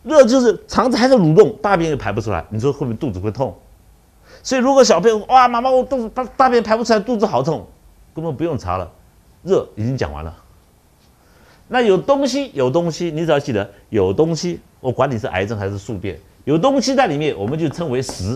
热就是肠子还在蠕动，大便也排不出来，你说会不会肚子会痛？所以如果小朋友哇，妈妈我肚子大便排不出来，肚子好痛，根本不用查了，热已经讲完了。那有东西，你只要记得有东西，我管你是癌症还是宿便，有东西在里面，我们就称为食。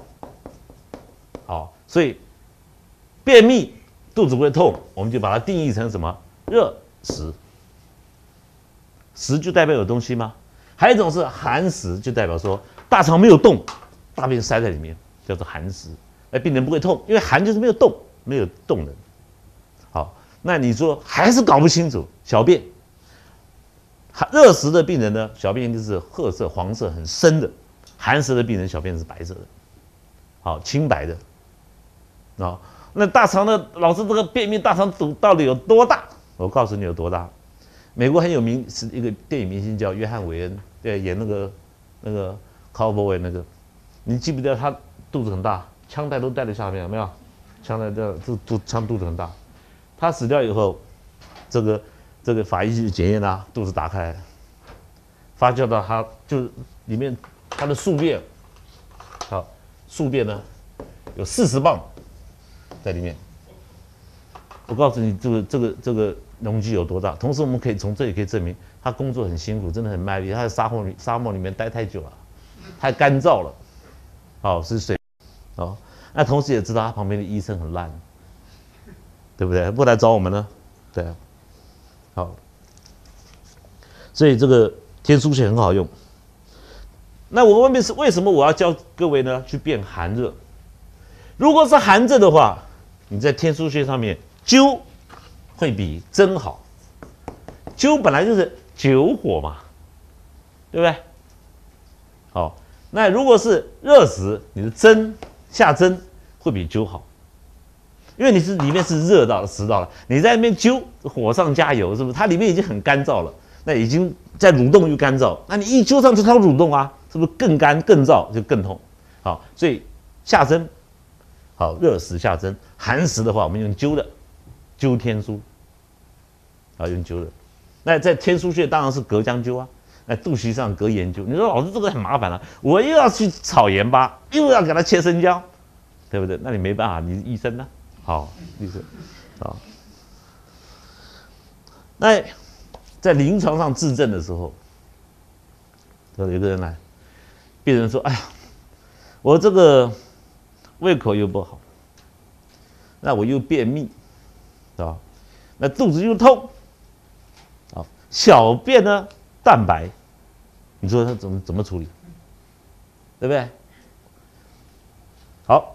好，所以便秘肚子会痛，我们就把它定义成什么？热食。食就代表有东西吗？还有一种是寒食，就代表说大肠没有动，大便塞在里面，叫做寒食。那病人不会痛，因为寒就是没有动，没有动能。好，那你说还是搞不清楚小便。热食的病人呢，小便就是褐色、黄色很深的；寒食的病人小便是白色的，好清白的。啊，那大肠的老师这个便秘大肠堵到底有多大？我告诉你有多大。美国很有名是一个电影明星叫约翰韦恩，对，演那个 Cowboy 那个，你记不记得他肚子很大，枪带都带在下面，有没有？枪带枪肚子很大。他死掉以后，这个法医去检验他肚子打开来，发觉到他就里面他的宿便，好，宿便呢有40磅在里面。我告诉你，这个容积有多大？同时，我们可以从这里可以证明，他工作很辛苦，真的很卖力。他在沙漠里面待太久了，太干燥了，好是水，哦，那同时也知道他旁边的医生很烂，对不对？不来找我们呢，对啊，好，所以这个天枢穴很好用。那我外面是为什么我要教各位呢？去辨寒热。如果是寒症的话，你在天枢穴上面灸会比针好。灸本来就是灸火嘛，对不对？好，那如果是热时，你的针下针会比灸好，因为你是里面是热到了、湿到了，你在那边灸，火上加油，是不是？它里面已经很干燥了，那已经在蠕动又干燥，那你一灸上去，它蠕动啊，是不是更干更燥就更痛？好，所以下针，好，热时下针，寒时的话，我们用灸的，灸天枢，啊，用灸的。那在天枢穴当然是隔姜灸啊，那肚脐上隔盐灸。你说老师这个很麻烦了，我又要去炒盐巴，又要给他切生姜，对不对？那你没办法，你是医生呢，好，医生，好。那在临床上治症的时候，有一个人来，病人说：“哎呀，我这个胃口又不好，那我又便秘，是吧？那肚子又痛。”小便呢淡白，你说他怎么处理？对不对？好，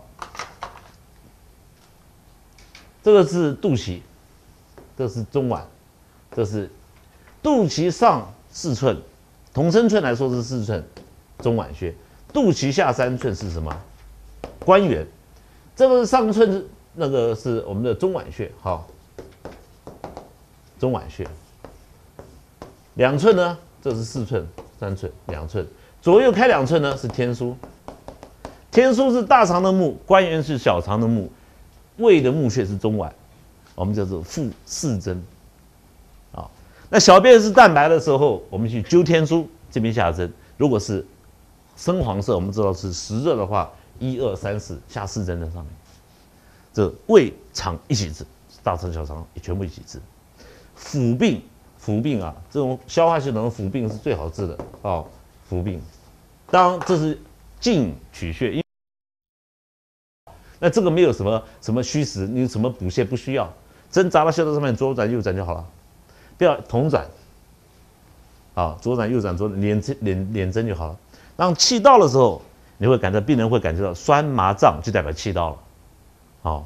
这个是肚脐，这是中脘，这是肚脐上4寸，同身寸来说是4寸，中脘穴。肚脐下3寸是什么？关元。这个上寸那个是我们的中脘穴，好，中脘穴。2寸呢，这是4寸、3寸、2寸，左右开2寸呢是天枢。天枢是大肠的目，关元是小肠的目，胃的目穴是中脘，我们叫做腹四针。啊，那小便是淡白的时候，我们去灸天枢，这边下针。如果是深黄色，我们知道是实热的话，1、2、3、4下4针在上面。这胃肠一起治，大肠小肠全部一起治。腹病啊，这种消化系统的腹病是最好治的哦。腹病，当然这是进取穴，那这个没有什么虚实，你什么补泻不需要，针扎到穴道上面，左转右转就好了，不要同转，啊，左转右转连针就好了。当气到的时候，你会病人会感觉到酸麻胀，就代表气到了，好。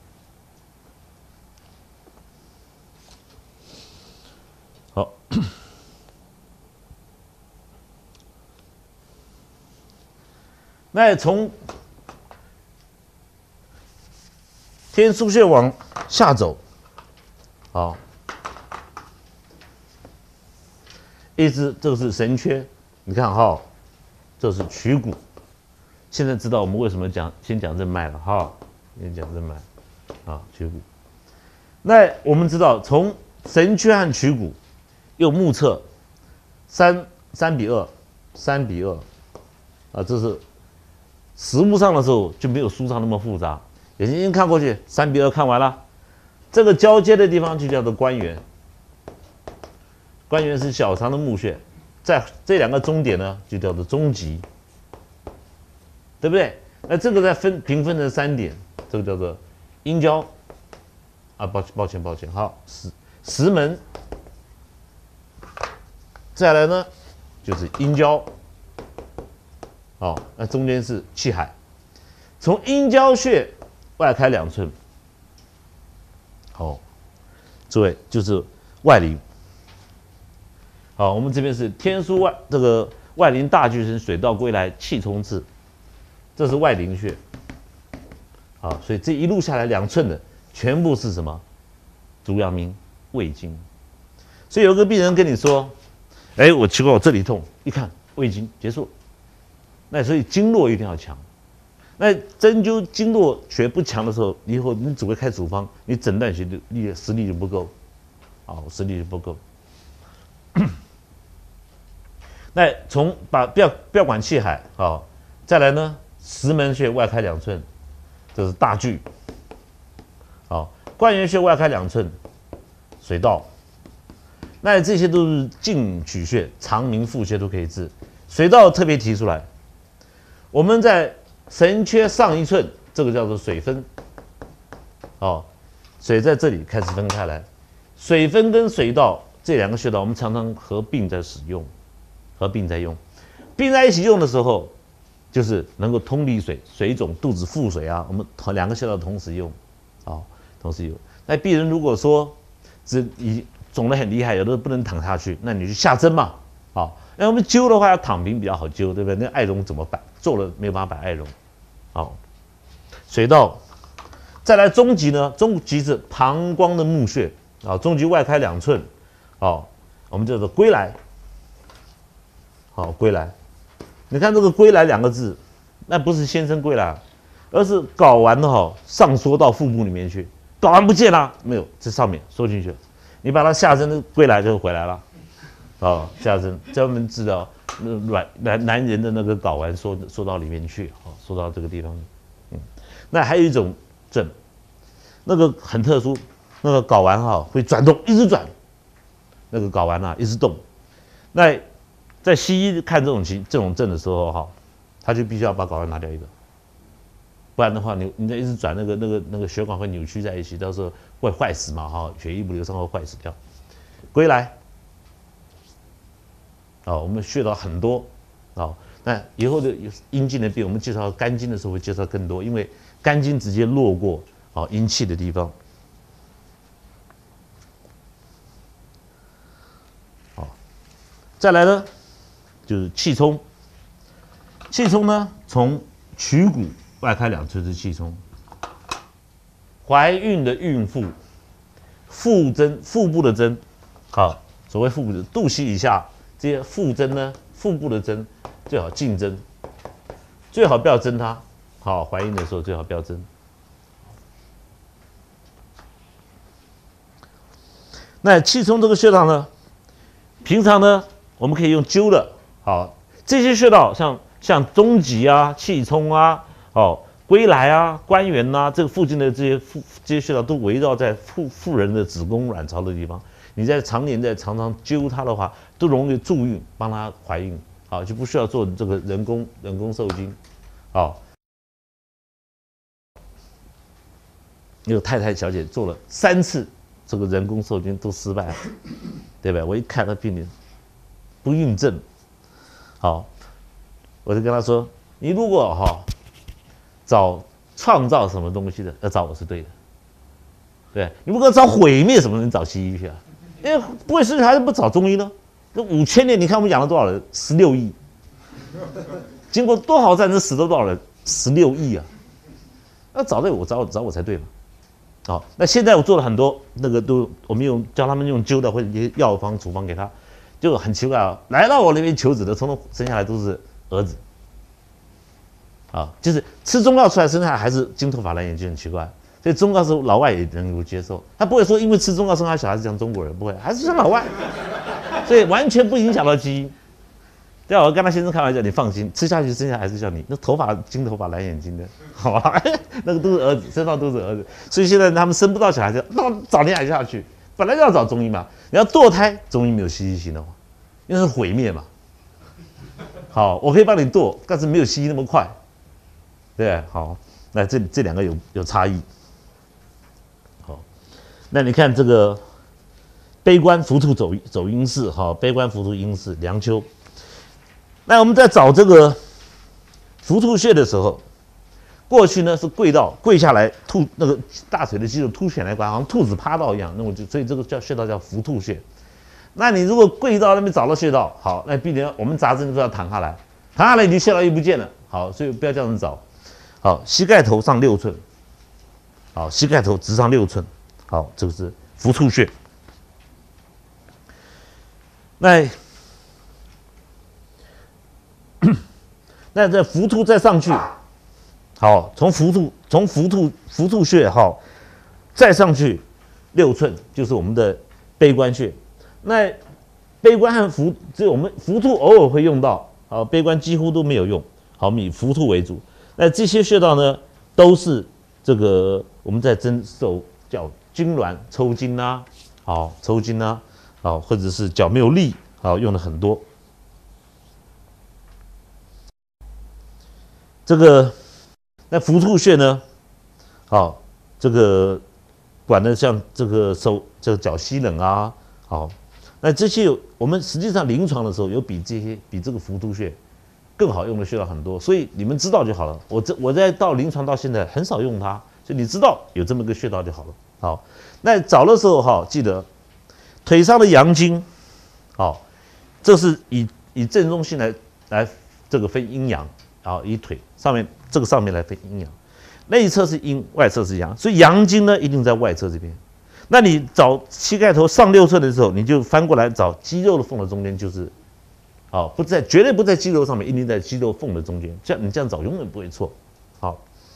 好，那从天枢穴往下走，好，一直这个是神阙，你看哈，这是曲骨。现在知道我们为什么先讲任脉了哈，先讲任脉，啊，曲骨。那我们知道从神阙和曲骨。用目测3:2， 3:2，啊，这是实物上的时候就没有书上那么复杂，眼睛一看过去，3:2看完了，这个交接的地方就叫做关元，关元是小肠的募穴，在这2个中点呢就叫做中极，对不对？那这个再平分成3点，这个叫做阴交，啊，抱歉，好，石门，再来呢就是阴交。哦，那中间是气海，从阴交穴外开2寸。好，诸位就是外陵。好，我们这边是天枢外这个外陵大巨神水道归来气冲刺，这是外陵穴。好，所以这一路下来2寸的全部是什么？足阳明胃经。所以有个病人跟你说，哎，我奇怪我这里痛，一看胃经结束了。那所以经络一定要强，那针灸经络学不强的时候，以后你只会开处方，你诊断学的实力就不够，啊，实力就不够。那从不要管气海，好，再来呢，石门穴外开2寸，这是大巨，好，关元穴外开2寸，水道，那这些都是进取穴、长明腹穴都可以治，水道特别提出来。我们在神阙上1寸，这个叫做水分。哦，水在这里开始分开来，水分跟水道这2个穴道，我们常常合并在使用，合并在用，并在一起用的时候，就是能够通利水、水肿、肚子腹水啊，我们2个穴道同时用，哦，同时用。那病人如果说肿得很厉害，有的不能躺下去，那你就下针嘛，好。那我们灸的话，要躺平比较好灸，对不对？那艾绒怎么摆？做了没有办法摆艾绒，好，水道，再来中极呢？中极是膀胱的募穴，啊，中极外开2寸，好，我们叫做归来，好，归来，你看这个归来2个字，那不是先生归来，而是睾丸的哈上缩到腹部里面去，睾丸不见了，没有，在上面缩进去了，你把它下针的归来就回来了。哦，下针专门治疗男人的那个睾丸缩到里面去，哦，缩到这个地方。那还有一种症，那个很特殊，那个睾丸哈会转动，一直转，那个睾丸啊一直动。那在西医看这种症的时候哈，他就必须要把睾丸拿掉一个，不然的话你再一直转，那个血管会扭曲在一起，到时候会坏死嘛哈，血液不流畅会坏死掉。归来。我们穴道很多，那以后的阴经的病，我们介绍肝经的时候会介绍更多，因为肝经直接络过阴气的地方。再来呢，就是气冲。气冲呢，从曲骨外开2寸是气冲。怀孕的孕妇，腹部的针，好，所谓腹部的肚脐以下。这些腹针呢，腹部的针最好近针，最好不要针它。好，怀孕的时候最好不要针。那气冲这个穴道呢，平常呢我们可以用灸的。好，这些穴道像中极啊、气冲啊、归来啊、关元啊，这个附近的这些穴道都围绕在妇人的子宫卵巢的地方。你常年常灸它的话，都容易助孕，帮她怀孕，好，就不需要做这个人工受精，好。那个太太小姐做了3次这个人工受精都失败了，对吧？我一看那病人不孕症，好，我就跟她说，你如果找创造什么东西的，要找我是对的，对，你如果找毁灭什么，你找西医去啊。因为不会生孩子不找中医呢？这5000年，你看我们养了多少人？16亿，经过多少战争死了多少人？16亿啊！那找我才对嘛。好，那现在我做了很多那个我们教他们用灸的或者一些药方处方给他，就很奇怪啊，来到我那边求子的，从头生下来都是儿子，啊，就是吃中药出来生下来还是金头发蓝眼睛，很奇怪。所以中药是老外也能够接受，他不会说因为吃中药生下小孩子像中国人，不会，还是像老外，所以完全不影响到基因。 对啊，我跟他先生开玩笑，你放心，吃下去剩下还是叫你。那头发金头发蓝眼睛的，好吧？那个都是儿子，身上都是儿子，所以现在他们生不到小孩子，那早点矮下去，本来就要找中医嘛。你要堕胎，中医没有西医行的话，因为是毁灭嘛。好，我可以帮你堕，但是没有西医那么快，对，好，那这两个有差异。好，那你看这个悲观浮兔走阴势，好，悲观浮兔阴势，梁丘。那我们在找这个浮兔穴的时候，过去呢是跪下来，那个大腿的肌肉凸起来，好像兔子趴到一样，那我就所以这个穴道叫浮兔穴。那你如果跪到那边找到穴道，好，那必然我们杂志就要躺下来，躺下来你穴道又不见了，好，所以不要这样子找。好，膝盖头上6寸，好，膝盖头直上6寸，好，这个是浮兔穴。那这浮兔再上去，好，从浮兔穴好，再上去6寸，就是我们的悲观穴。那悲观和只有我们浮兔偶尔会用到，好，悲观几乎都没有用。好，我们以浮兔为主。那这些穴道呢，都是这个我们在针手脚痉挛抽筋啊，好，抽筋啊，好，或者是脚没有力，好，用的很多。这个那浮兔穴呢，好，这个管的像这个这个脚吸冷啊，好，那这些我们实际上临床的时候有比这个浮兔穴更好用的穴道很多，所以你们知道就好了。我在到临床到现在很少用它，所以你知道有这么个穴道就好了。好，那找的时候哈，记得腿上的阳经，好，这是以正中心来这个分阴阳。好，以腿上面这个上面来分阴阳，内侧是阴，外侧是阳，所以阳经呢一定在外侧这边。那你找膝盖头上6寸的时候，你就翻过来找肌肉的缝的中间，就是好，绝对不在肌肉上面，一定在肌肉缝的中间。你这样找永远不会错。好，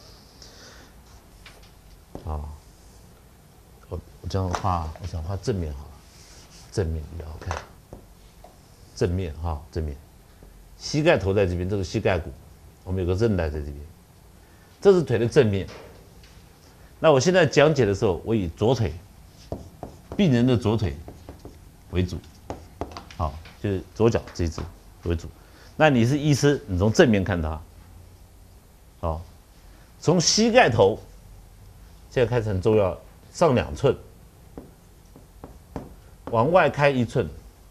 好，我这样画，我想画正面好了，正面比较好看。正面哈，正面，膝盖头在这边，这个膝盖骨。我们有个韧带在这边，这是腿的正面。那我现在讲解的时候，我以左腿，病人的左腿为主，好，就是左脚这一只为主。那你是医师，你从正面看它，好，从膝盖头，现在开始很重要，上2寸，往外开1寸，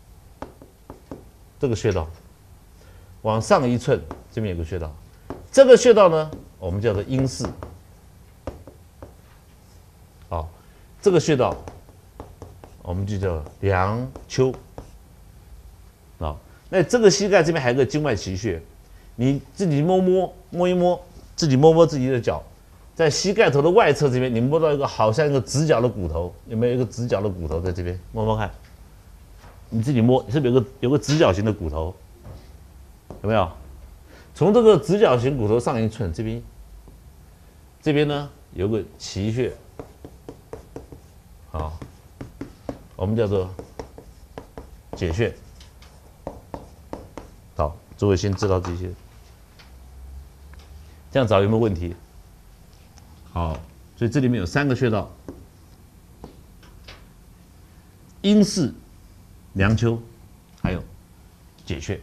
这个穴道，往上1寸，这边有个穴道。这个穴道呢，我们叫做阴室。好，这个穴道我们就叫梁丘。好，那这个膝盖这边还有个经外奇穴，你自己摸一摸，自己摸摸自己的脚，在膝盖头的外侧这边，你摸到一个好像一个直角的骨头，有没有一个直角的骨头在这边？摸摸看，你自己摸，是不是有个直角形的骨头？有没有？从这个直角形骨头上1寸，这边呢有个奇穴，好，我们叫做解穴。好，诸位先知道这些，这样找有没有问题？好，所以这里面有3个穴道：阴室、梁丘，还有解穴。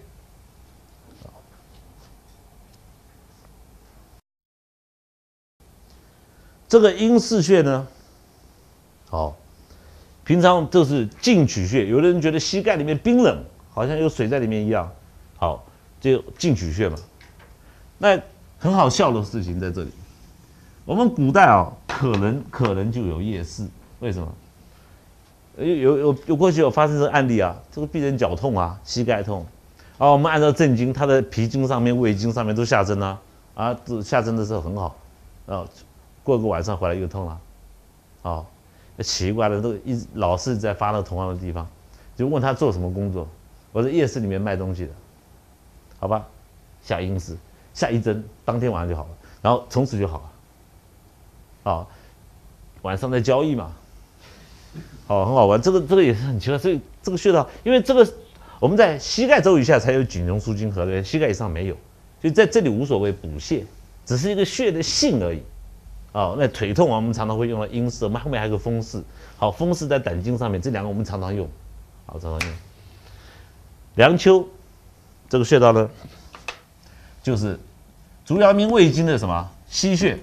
这个阴室穴呢，好，平常都是进取穴，有的人觉得膝盖里面冰冷，好像有水在里面一样，好，就进取穴嘛。那很好笑的事情在这里，我们古代啊，可能就有夜市，为什么？有过去有发生这个案例啊，这个病人脚痛啊，膝盖痛，啊，我们按照正经，他的脾经上面、胃经上面都下针啊，啊，下针的时候很好，啊。过个晚上回来又痛了，哦，奇怪了，老是在发到同样的地方，就问他做什么工作，我在夜市里面卖东西的，好吧，下阴室，下1针，当天晚上就好了，然后从此就好了，啊，晚上在交易嘛，哦，很好玩，这个也是很奇怪，所以这个穴道，因为这个我们在膝盖周以下才有颈荣枢经核，膝盖以上没有，所以在这里无所谓补泻，只是一个穴的性而已。哦，那腿痛啊，我们常常会用到阴式，我们后面还有个风式。好，风式在胆经上面，这两个我们常常用，好，常常用。梁丘这个穴道呢，就是足阳明胃经的什么溪穴。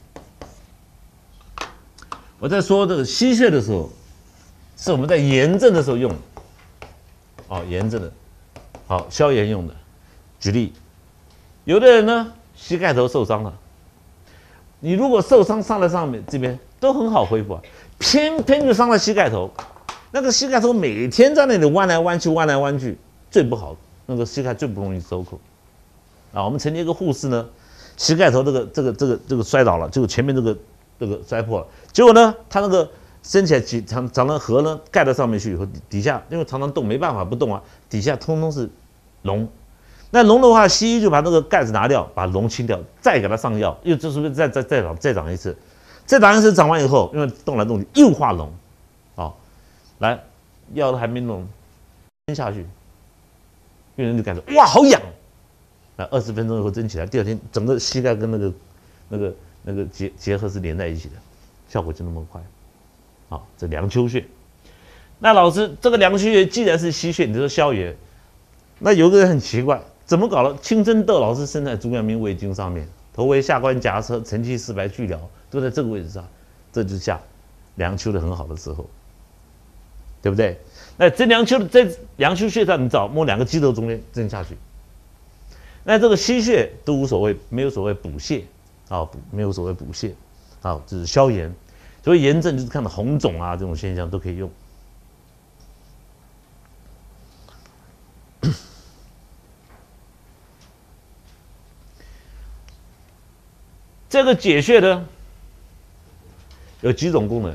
我在说这个溪穴的时候，是我们在炎症的时候用的，哦，炎症的，好，消炎用的。举例，有的人呢，膝盖头受伤了。你如果受伤伤在上面这边都很好恢复啊，偏偏就伤了膝盖头，那个膝盖头每天在那里弯来弯去，弯来弯去，最不好，那个膝盖最不容易收口。啊，我们曾经一个护士呢，膝盖头这个摔倒了，结果前面这个摔破了，结果呢，他那个升起来长了核呢，盖到上面去以后，底下因为常常动没办法不动啊，底下通通是脓。那脓的话，西医就把那个盖子拿掉，把脓清掉，再给它上药，又这是不是再长一次？再长一次，长完以后，因为动来动去又化脓，哦，来药都还没弄，蒸下去，病人就感觉哇好痒，那20分钟以后蒸起来，第二天整个膝盖跟那个结合是连在一起的，效果就那么快。好，这梁丘穴。那老师，这个梁丘穴既然是溪穴，你说消炎，那有个人很奇怪。怎么搞了？清真豆老是生在足阳明胃经上面，头为下关夹车，承气四白去疗，都在这个位置上，这就是下梁丘的很好的时候，对不对？那这梁丘穴上，你找摸两个肌肉中间针下去，那这个溪穴都无所谓，没有所谓补泻啊，没有所谓补泻，啊，这是消炎，所以炎症就是看到红肿啊这种现象都可以用。这个解穴呢，有几种功能。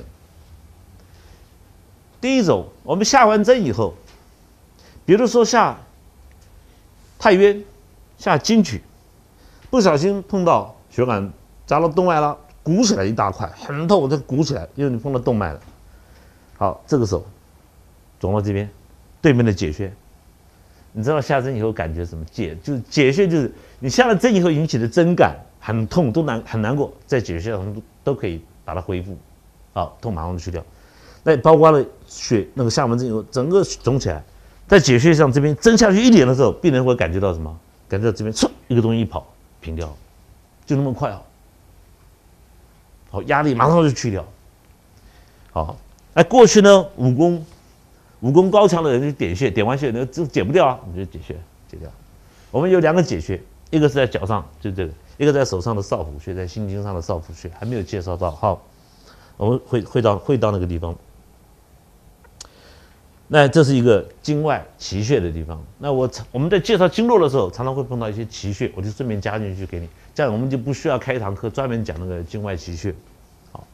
第一种，我们下完针以后，比如说下太渊、下金曲，不小心碰到血管扎到动脉了，鼓起来一大块，很痛，这鼓起来，因为你碰到动脉了。好，这个时候肿到这边，对面的解穴，你知道下针以后感觉什么？就是解穴，就是你下了针以后引起的针感。很痛，很难过，在解穴上都可以把它恢复，好，痛马上去掉。那包括了血那个下完针以后，整个肿起来，在解穴上这边针下去一点的时候，病人会感觉到什么？感觉到这边唰一个东西一跑平掉，就那么快哦。好，压力马上就去掉。好，那过去呢，武功高强的人就点穴，点完穴呢就解不掉啊，你就解穴解掉。我们有两个解穴，一个是在脚上，就这个。一个在手上的少府穴，在心经上的少府穴，还没有介绍到。好，我们会到那个地方。那这是一个经外奇穴的地方。那我们在介绍经络的时候，常常会碰到一些奇穴，我就顺便加进去给你，这样我们就不需要开一堂课专门讲那个经外奇穴。好，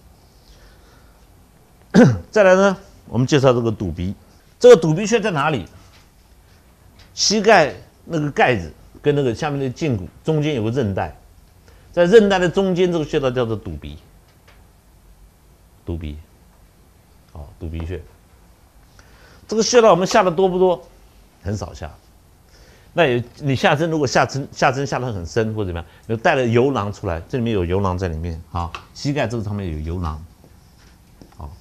再来呢，我们介绍这个肚鼻。这个肚鼻穴在哪里？膝盖那个盖子。跟那个下面的胫骨中间有个韧带，在韧带的中间这个穴道叫做肚鼻，肚鼻，好，肚鼻穴。这个穴道我们下的多不多？很少下。那你下针如果下针下得很深或者怎么样，你带了油囊出来，这里面有油囊在里面，好，膝盖这个上面有油囊，好，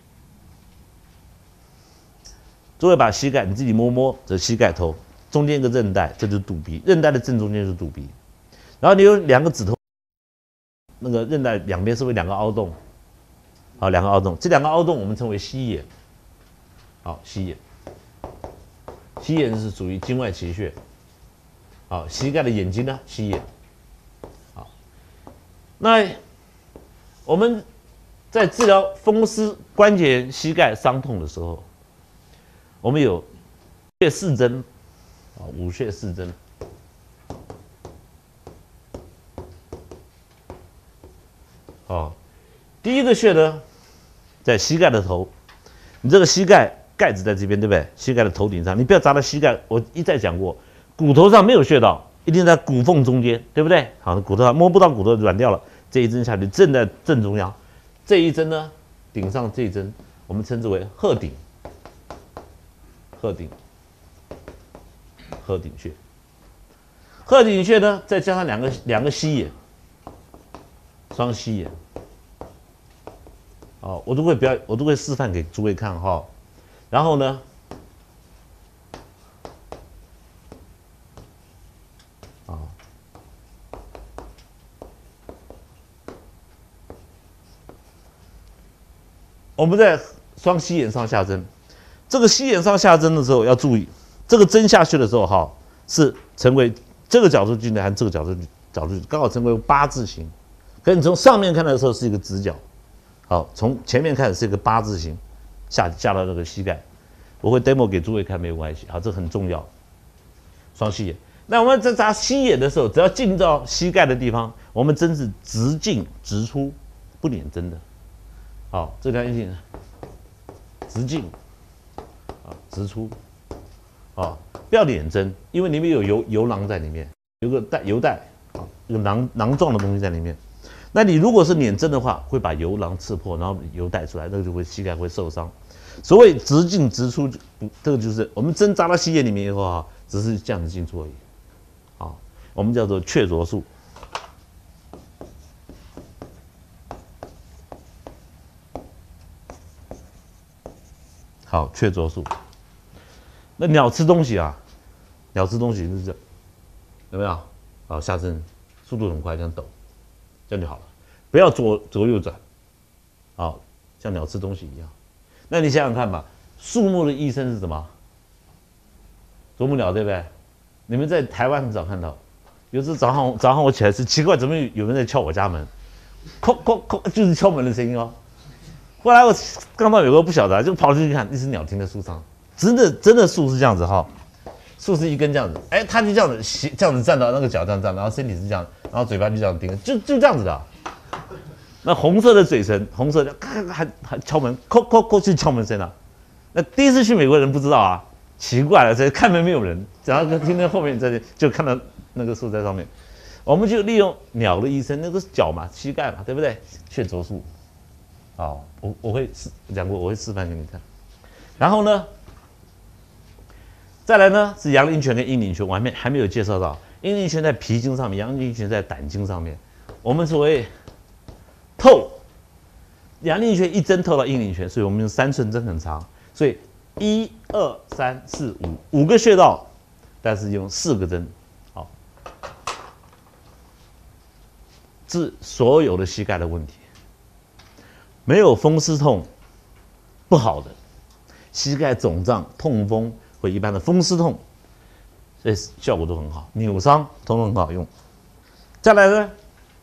诸位把膝盖你自己摸摸这膝盖头。中间一个韧带，这就是肚鼻，韧带的正中间就是肚鼻。然后你有两个指头，那个韧带两边是不是两个凹洞？好，两个凹洞，这两个凹洞我们称为膝眼。好，膝眼，膝眼是属于经外奇穴。好，膝盖的眼睛呢，膝眼。好，那我们在治疗风湿关节炎、膝盖伤痛的时候，我们有穴四针。五穴四针，哦，第一个穴呢，在膝盖的头，你这个膝盖盖子在这边，对不对？膝盖的头顶上，你不要砸到膝盖。我一再讲过，骨头上没有穴道，一定在骨缝中间，对不对？好，骨头上摸不到骨头软掉了，这一针下去正在正中央，这一针呢，顶上这一针，我们称之为鹤顶，鹤顶。 鹤顶穴。鹤顶穴呢，再加上两个膝眼，双膝眼。哦，我都会示范给诸位看哈。然后呢，我们在双膝眼上下针。这个膝眼上下针的时候要注意，这个针下去的时候哈，是成为这个角度进来和这个角度刚好成为八字形。可你从上面看的时候是一个直角，好，从前面看是一个八字形，下到这个膝盖。我会 demo 给诸位看，没有关系。好，这很重要。双膝眼。那我们在扎膝眼的时候，只要进到膝盖的地方，我们针是直进直出，不捻针的。好，这条线直进，啊，直出，啊，不要捻针，因为里面有油囊在里面，有个油带，啊，有囊状的东西在里面。那你如果是捻针的话，会把油囊刺破，然后油带出来，那个就会膝盖会受伤。所谓直进直出，这个就是我们针扎到膝眼里面以后啊，只是这样子进出而已。啊，我们叫做确着术。好，确着术。那鸟吃东西啊，鸟吃东西就是这样，有没有？好，下针速度很快，这样抖，这样就好了。不要左右转，好，像鸟吃东西一样。那你想想看吧，树木的医生是什么？啄木鸟，对不对？你们在台湾很少看到。有时早上我起来是奇怪，怎么有人在敲我家门？叩叩叩，就是敲门的声音哦。后来我刚到有个不晓得，就跑出去看，一只鸟停在树上，真的树是这样子哈，树是一根这样子，哎，它就这样子站到那个脚这样站，然后身体是这样，然后嘴巴就这样盯，就这样子的。那红色的嘴唇，红色的，还敲门，叩叩叩去敲门声啊。那第一次去美国人不知道啊，奇怪了，这看门没有人，然后听到后面就看到那个树在上面，我们就利用鸟的医生，那个是脚嘛，膝盖嘛，对不对？确着术。好，我会讲过，我会示范给你看。然后呢，再来呢是阳陵泉跟阴陵泉，我还没有介绍到。阴陵泉在脾经上面，阳陵泉在胆经上面。我们所谓透，阳陵泉一针透到阴陵泉，所以我们用3寸针很长，所以1、2、3、4、5个穴道，但是用4个针，好，治所有的膝盖的问题。没有风湿痛不好的，膝盖肿胀、痛风或一般的风湿痛，所以效果都很好，扭伤通通很好用。再来呢，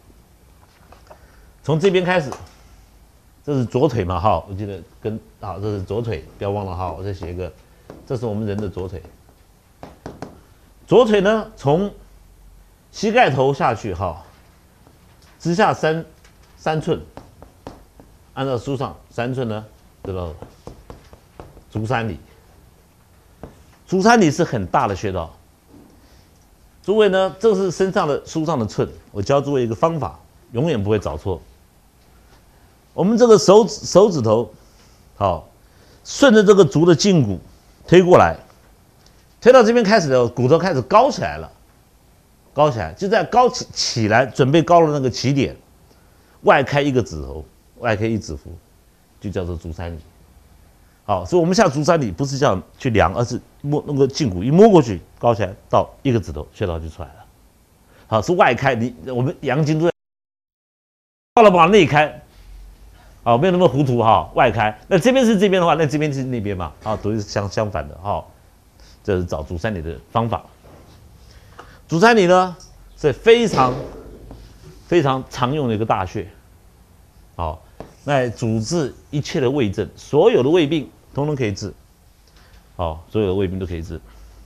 从这边开始，这是左腿嘛，哈，我记得这是左腿，不要忘了哈，我再写一个，这是我们人的左腿。左腿呢，从膝盖头下去哈，直下3寸。按照书上3寸呢，得到足三里。足三里是很大的穴道。诸位呢，这是书上的寸，我教诸位一个方法，永远不会找错。我们这个手指头，好，顺着这个足的胫骨推过来，推到这边开始的骨头开始高起来了，高起来就在高起来，准备高的那个起点，外开一个指头。外开一指符，就叫做足三里。好，所以我们下足三里不是这样去量，而是摸那个胫骨一摸过去，高起来到一个指头，穴道就出来了。好，是外开，我们阳经都在，到了往内开。好，没有那么糊涂哈，外开。那这边是这边的话，那这边是那边嘛，啊，都是相反的哈。这是找足三里的方法。足三里呢是非常常用的一个大穴。好。来主治一切的胃症，所有的胃病统统可以治。好，所有的胃病都可以治。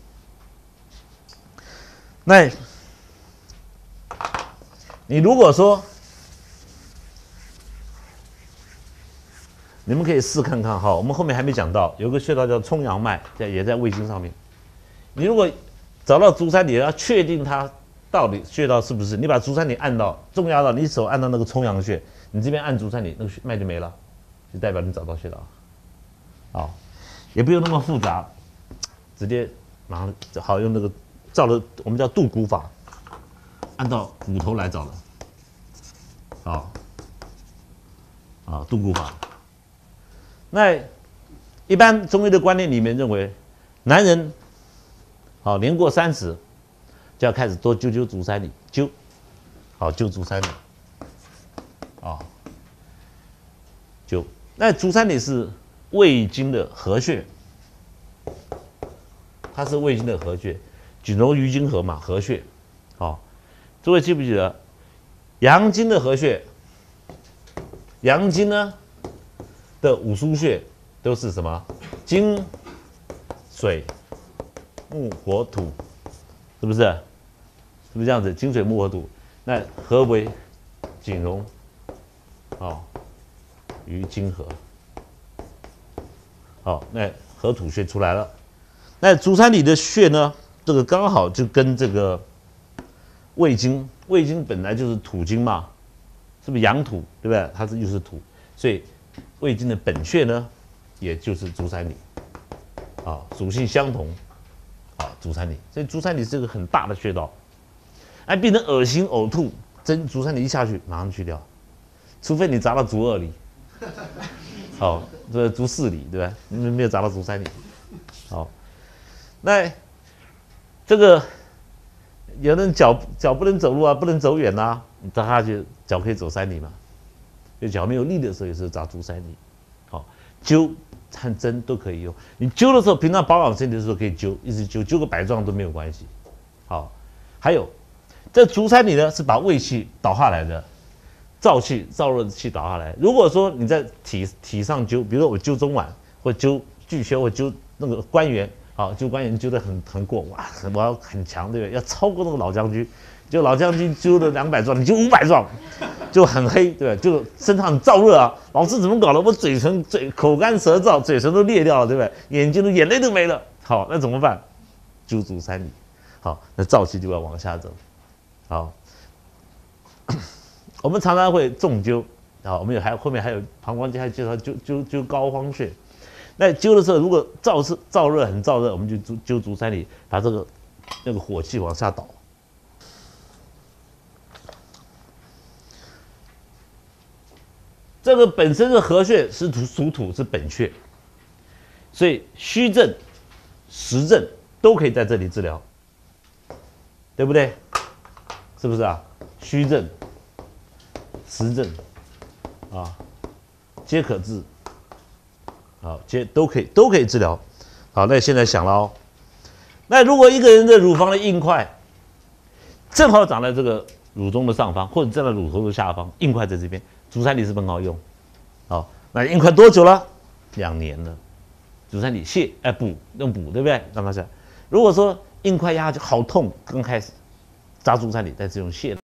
那你如果说，你们可以试看看哈，我们后面还没讲到，有个穴道叫冲阳脉，也在胃经上面。你如果找到足三里，要确定它到底穴道是不是，你把足三里按到重压到，你手按到那个冲阳穴。你这边按足三里，那个脉就没了，就代表你找到穴道。好，也不用那么复杂，直接马上好用那个照的我们叫度骨法，按照骨头来找的。度骨法。那一般中医的观念里面认为，男人年过30就要开始多灸足三里，灸足三里，灸。那足三里是胃经的合穴，它是胃经的合穴，颈荣鱼经合嘛，合穴。诸位记不记得阳经的合穴？阳经呢的五腧穴都是什么？金、水、木、火、土，是不是？是不是这样子？金、水、木、火、土，那合为颈荣，与经合。那合土穴出来了。那足三里的穴呢？这个刚好就跟这个胃经本来就是土经嘛。是不是阳土，对不对？它又是土，所以胃经的本穴呢，也就是足三里，属性相同，足三里。所以足三里是个很大的穴道，变成恶心呕吐，针足三里一下去，马上去掉，除非你砸到足2里，这足4里，对吧？没有砸到足三里，那这个有的人脚不能走路啊，不能走远啊。你扎下去，脚可以走3里嘛？所以脚没有力的时候，也是扎足三里。灸和针都可以用。你灸的时候，平常保养身体的时候可以灸，一直灸个100壮都没有关系。还有这足三里呢，是把胃气导下来的，燥热的气导下来。如果说你在体上灸，比如说我灸中脘，或灸巨穴，或灸那个关元，灸关元灸得很过，哇，我要很强，对不对？要超过那个老将军。就老将军灸了200壮，你灸500壮，就很黑，对吧？就身上很燥热啊！老师怎么搞的？我口干舌燥，嘴唇都裂掉了，对不对？眼睛眼泪都没了。那怎么办？灸足三里。那燥气就要往下走。我们常常会重灸，我们后面还有膀胱经还介绍灸膏肓穴。那灸的时候，如果燥热很燥热，我们就灸足三里，把那个火气往下导。这个本身的合穴是属土，是本穴，所以虚症、实症都可以在这里治疗，对不对？是不是啊？虚症、实症皆可治，都可以治疗。那现在想了哦，那如果一个人的乳房的硬块正好长在这个乳中的上方，或者站在乳头的下方，硬块在这边。足三里是不是很好用？那硬块多久了？2年了。足三里泻，用补，对不对？让它下。如果说硬块压就好痛，刚开始扎足三里，但是用泻。